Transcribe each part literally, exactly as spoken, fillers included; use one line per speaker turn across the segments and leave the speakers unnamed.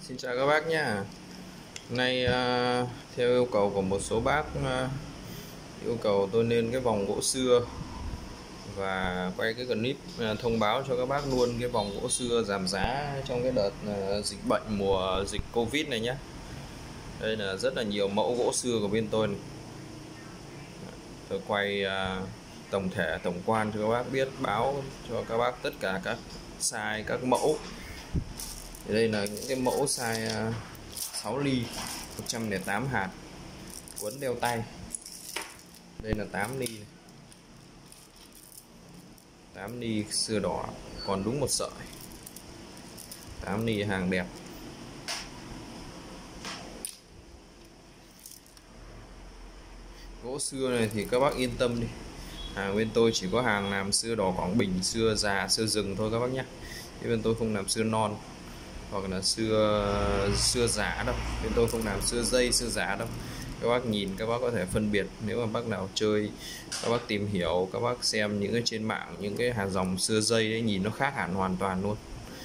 Xin chào các bác nhé. Nay à, theo yêu cầu của một số bác à, yêu cầu tôi lên cái vòng gỗ sưa và quay cái clip à, thông báo cho các bác luôn cái vòng gỗ sưa giảm giá trong cái đợt à, dịch bệnh mùa dịch Covid này nhé. Đây là rất là nhiều mẫu gỗ sưa của bên tôi này. Tôi quay à, tổng thể tổng quan cho các bác biết, báo cho các bác tất cả các size các mẫu. Thì đây là những cái mẫu size à, sáu ly một trăm lẻ tám hạt quấn đeo tay. Đây là tám ly này. tám ly sưa đỏ còn đúng một sợi. tám ly hàng đẹp. Gỗ sưa này thì các bác yên tâm đi, hàng bên tôi chỉ có hàng làm sưa đỏ Quảng Bình, sưa già, sưa rừng thôi các bác nhé. Thì bên tôi không làm sưa non hoặc là sưa sưa giả đâu, bên tôi không làm sưa dây, sưa giả đâu. Các bác nhìn các bác có thể phân biệt, nếu mà bác nào chơi, các bác tìm hiểu, các bác xem những cái trên mạng, những cái hàng dòng sưa dây ấy, nhìn nó khác hẳn hoàn toàn luôn.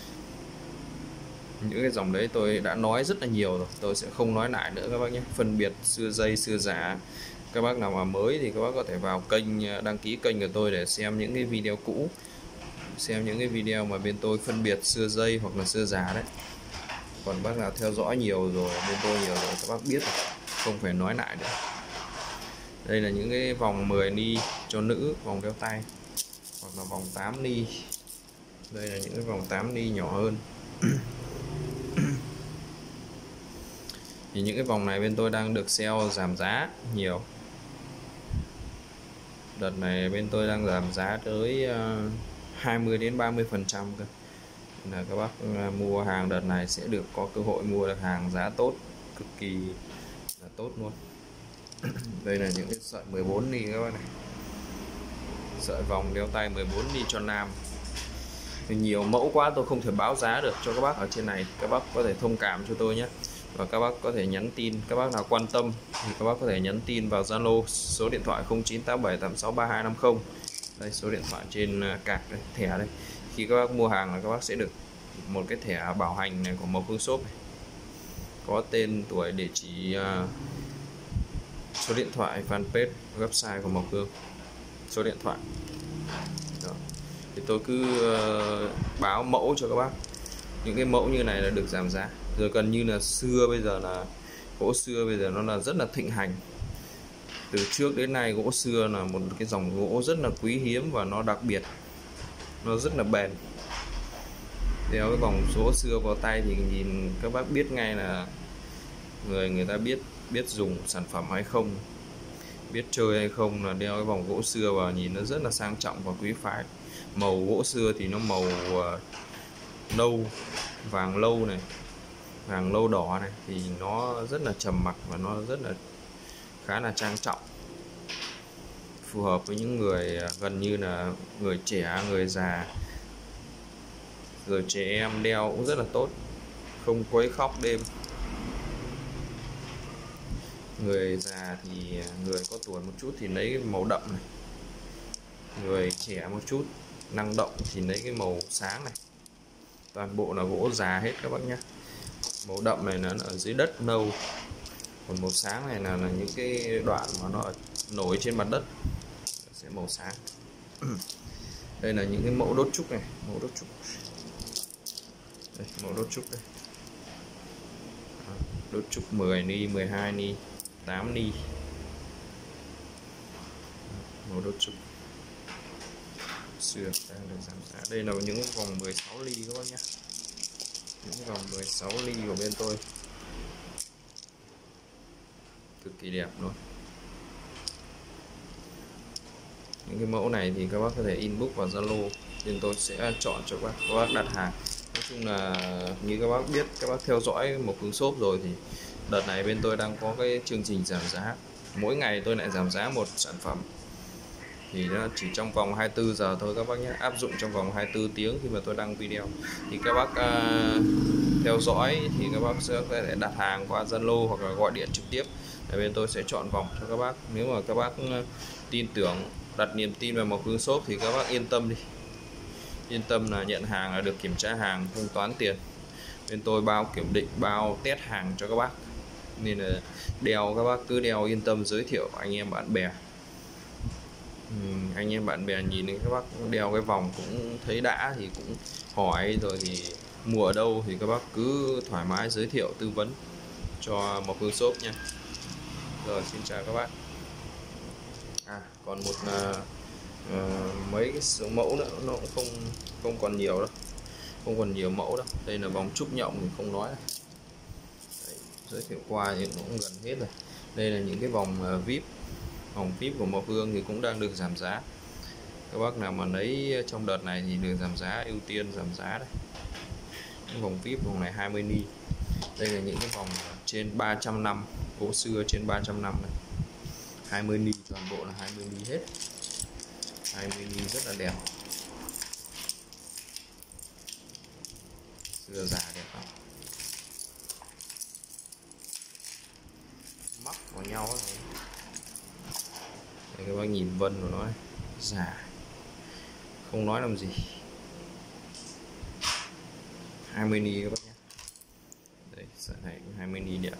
Những cái dòng đấy tôi đã nói rất là nhiều rồi, tôi sẽ không nói lại nữa các bác nhé. Phân biệt sưa dây, sưa giả. Các bác nào mà mới thì các bác có thể vào kênh, đăng ký kênh của tôi để xem những cái video cũ, xem những cái video mà bên tôi phân biệt sưa dây hoặc là sưa giả đấy. Còn bác nào theo dõi nhiều rồi, bên tôi nhiều rồi, các bác biết rồi, không phải nói lại nữa. Đây là những cái vòng mười ly cho nữ, vòng đeo tay, hoặc là vòng tám ly. Đây là những cái vòng tám ly nhỏ hơn. Thì những cái vòng này bên tôi đang được sale giảm giá nhiều. Đợt này bên tôi đang giảm giá tới hai mươi đến ba mươi phần trăm cơ. Là các bác mua hàng đợt này sẽ được có cơ hội mua được hàng giá tốt, cực kỳ là tốt luôn. Đây là những cái sợi mười bốn ly các bác này. Sợi vòng đeo tay mười bốn ly cho nam. Nhiều mẫu quá tôi không thể báo giá được cho các bác ở trên này, các bác có thể thông cảm cho tôi nhé. Và các bác có thể nhắn tin, các bác nào quan tâm thì các bác có thể nhắn tin vào Zalo số điện thoại không chín tám bảy tám sáu ba hai năm không. Đây, số điện thoại trên card đây, thẻ đây. Khi các bác mua hàng là các bác sẽ được một cái thẻ bảo hành này của Mộc Hương Shop này. Có tên, tuổi, địa chỉ, số điện thoại, fanpage, website của Mộc Hương, số điện thoại. Đó. Thì tôi cứ báo mẫu cho các bác. Những cái mẫu như này là được giảm giá. Rồi gần như là xưa bây giờ là gỗ xưa bây giờ nó là rất là thịnh hành. Từ trước đến nay gỗ xưa là một cái dòng gỗ rất là quý hiếm và nó đặc biệt, nó rất là bền. Đeo cái vòng gỗ xưa vào tay thì nhìn các bác biết ngay là người người ta biết biết dùng sản phẩm hay không, biết chơi hay không. Là đeo cái vòng gỗ xưa vào nhìn nó rất là sang trọng và quý phái. Màu gỗ xưa thì nó màu uh, nâu, vàng lâu này, vàng lâu đỏ này, thì nó rất là trầm mặc và nó rất là khá là trang trọng, phù hợp với những người gần như là người trẻ, người già, rồi trẻ em đeo cũng rất là tốt, không quấy khóc đêm. Người già thì người có tuổi một chút thì lấy cái màu đậm này, người trẻ một chút năng động thì lấy cái màu sáng này. Toàn bộ là gỗ già hết các bác nhé. Màu đậm này nó ở dưới đất nâu, còn màu sáng này là, là những cái đoạn mà nó nổi trên mặt đất sẽ màu sáng. Đây là những cái mẫu đốt trúc này, mẫu đốt trúc đây, mẫu đốt trúc đây. Đốt trúc mười ly, mười hai ly, tám ly, mẫu đốt trúc xưa đang được giảm giá. Đây là những vòng mười sáu ly các bác nhé. Những vòng mười sáu ly của bên tôi cực kỳ đẹp luôn. Những cái mẫu này thì các bác có thể inbox vào Zalo, bên tôi sẽ chọn cho các bác, các bác đặt hàng. Nói chung là như các bác biết, các bác theo dõi Mộc Hương Shop rồi thì đợt này bên tôi đang có cái chương trình giảm giá. Mỗi ngày tôi lại giảm giá một sản phẩm, thì nó chỉ trong vòng hai mươi tư giờ thôi các bác nhé, áp dụng trong vòng hai mươi tư tiếng khi mà tôi đăng video. Thì các bác uh, theo dõi thì các bác sẽ có thể đặt hàng qua Zalo hoặc là gọi điện trực tiếp để bên tôi sẽ chọn vòng cho các bác. Nếu mà các bác uh, tin tưởng, đặt niềm tin vào Mộc Hương Shop thì các bác yên tâm đi, yên tâm là nhận hàng là được kiểm tra hàng, thanh toán tiền. bên tôi bao kiểm định, bao test hàng cho các bác, nên là đeo các bác cứ đeo yên tâm, giới thiệu anh em bạn bè. anh em bạn bè nhìn các bác đeo cái vòng cũng thấy đã thì cũng hỏi, rồi thì mua ở đâu thì các bác cứ thoải mái giới thiệu tư vấn cho Mộc Hương Shop nha. Rồi xin chào các bác. À còn một uh, uh, mấy cái số mẫu nữa, nó cũng không không còn nhiều đâu, không còn nhiều mẫu đâu. Đây là vòng trúc nhộng thì không nói. Đấy, giới thiệu qua thì cũng gần hết rồi. Đây là những cái vòng uh, vê i pê, vòng vê i pê của Mộc Hương thì cũng đang được giảm giá. Các bác nào mà lấy trong đợt này thì được giảm giá, ưu tiên giảm giá đấy. Cái vòng vê i pê, vòng này hai mươi ni. Đây là những cái vòng trên ba trăm năm, gỗ xưa trên ba trăm năm này, hai mươi ni, toàn bộ là hai mươi ni hết, hai mươi ni rất là đẹp, xưa già đẹp lắm, mắc vào nhau này. Đây các bác nhìn vân của nó này, già không nói làm gì. hai mươi ni các bác nhé. Đây sợi này cũng hai mươi ni đẹp,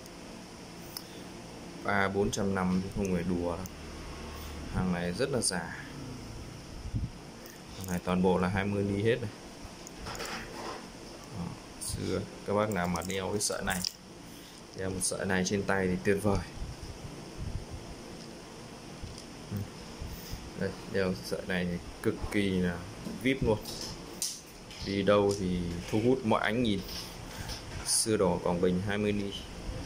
ba bốn trăm năm chứ không phải đùa đâu. Hàng này rất là già, hàng này toàn bộ là hai mươi ni hết này. Đó, xưa các bác nào mà đeo cái sợi này, đeo một sợi này trên tay thì tuyệt vời. Đây, đeo sợi này thì cực kỳ là vê i pê luôn, đi đâu thì thu hút mọi ánh nhìn. Xưa đỏ Quảng Bình hai mươi ni.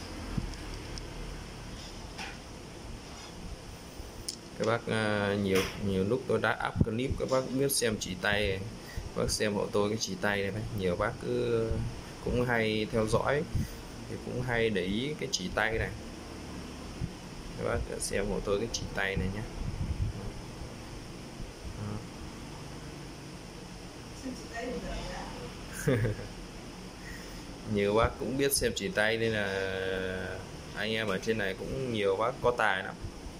Các bác uh, nhiều nhiều lúc tôi đã up clip, các bác biết xem chỉ tay, các bác xem hộ tôi cái chỉ tay này, nhiều bác cứ cũng hay theo dõi thì cũng hay để ý cái chỉ tay này. Các bác xem hộ tôi cái chỉ tay này nhé. Nhiều bác cũng biết xem chỉ tay nên là anh em ở trên này cũng nhiều bác có tài lắm,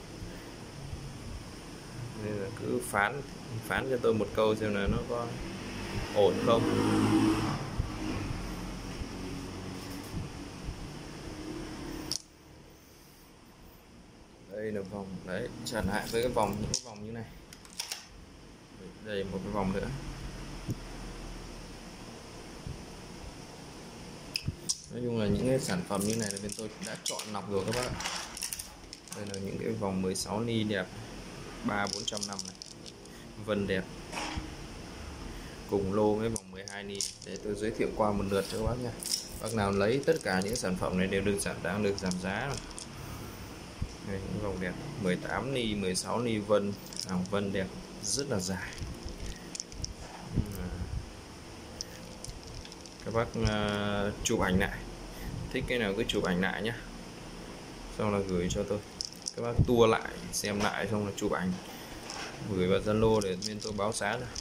nên là cứ phán phán cho tôi một câu xem là nó có ổn không. Đây là vòng đấy, trở lại với cái vòng, những cái vòng như này. Đây một cái vòng nữa. Nói chung là những cái sản phẩm như này là bên tôi đã chọn lọc rồi các bác ạ. Đây là những cái vòng mười sáu ni đẹp, ba bốn trăm năm này, vân đẹp, cùng lô với vòng mười hai ni. Để tôi giới thiệu qua một lượt cho các bác nha. Bác nào lấy tất cả những sản phẩm này đều được giảm, đang được giảm giá rồi. Đây, những vòng đẹp, mười tám ni, mười sáu ni vân, hàng vân đẹp, rất là dài. Các bác uh, chụp ảnh lại, thích cái nào cứ chụp ảnh lại nhé, xong là gửi cho tôi. Các bác tua lại xem lại xong là chụp ảnh gửi vào Zalo để bên tôi báo giá rồi.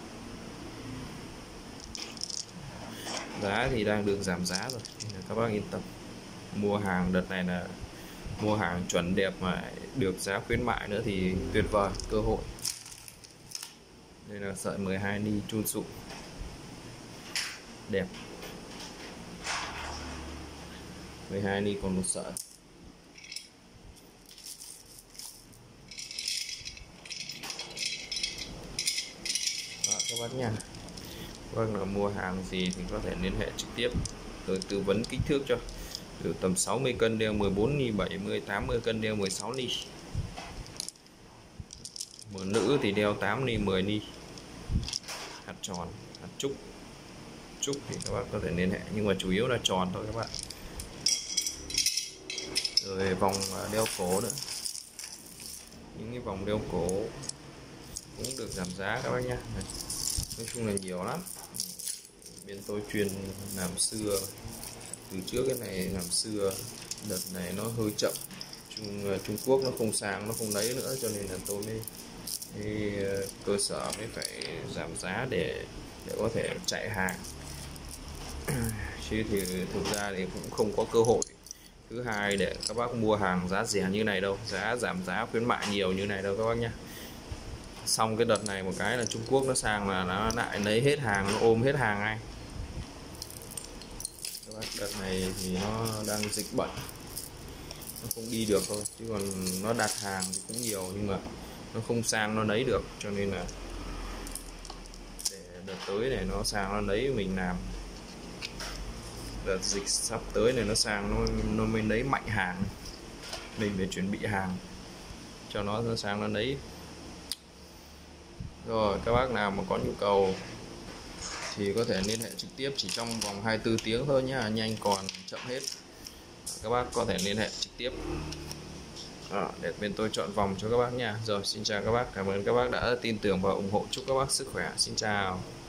Giá thì đang được giảm giá rồi, các bác yên tâm. Mua hàng đợt này là mua hàng chuẩn đẹp mà được giá khuyến mại nữa thì tuyệt vời, cơ hội. Đây là sợi mười hai ni chun sụ đẹp, mười hai ni còn một sợi. Đó, các bác nha. Vâng, là mua hàng gì thì có thể liên hệ trực tiếp, tôi tư vấn kích thước cho. Từ tầm sáu mươi cân đeo mười bốn ni, bảy mươi tám mươi cân đeo mười sáu ni. Một nữ thì đeo tám ni, mười ni. Hạt tròn, hạt trúc. Trúc thì các bác có thể liên hệ, nhưng mà chủ yếu là tròn thôi các bạn. Rồi vòng đeo cổ nữa, những cái vòng đeo cổ cũng được giảm giá các bác nhá. Nói chung là nhiều lắm, bên tôi chuyên làm xưa từ trước, cái này làm xưa, đợt này nó hơi chậm, Trung, Trung Quốc nó không sang, nó không lấy nữa, cho nên là tôi mới, mới cơ sở mới phải giảm giá để để có thể chạy hàng. Chứ thì thực ra thì cũng không có cơ hội thứ hai để các bác mua hàng giá rẻ như này đâu, giá giảm giá khuyến mại nhiều như này đâu các bác nhá. Xong cái đợt này một cái là Trung Quốc nó sang là nó lại lấy hết hàng, nó ôm hết hàng ngay. đợt này thì nó đang dịch bệnh, nó không đi được thôi, chứ còn nó đặt hàng thì cũng nhiều nhưng mà nó không sang nó lấy được, cho nên là để đợt tới này nó sang nó lấy mình làm, đợt dịch sắp tới này nó sang nó nó mới lấy mạnh hàng, mình phải chuẩn bị hàng cho nó, nó sang nó lấy. Rồi các bác nào mà có nhu cầu thì có thể liên hệ trực tiếp, chỉ trong vòng hai mươi tư tiếng thôi nhá, nhanh còn chậm hết. Các bác có thể liên hệ trực tiếp à, để bên tôi chọn vòng cho các bác nha. Rồi xin chào các bác, cảm ơn các bác đã tin tưởng và ủng hộ, chúc các bác sức khỏe, xin chào.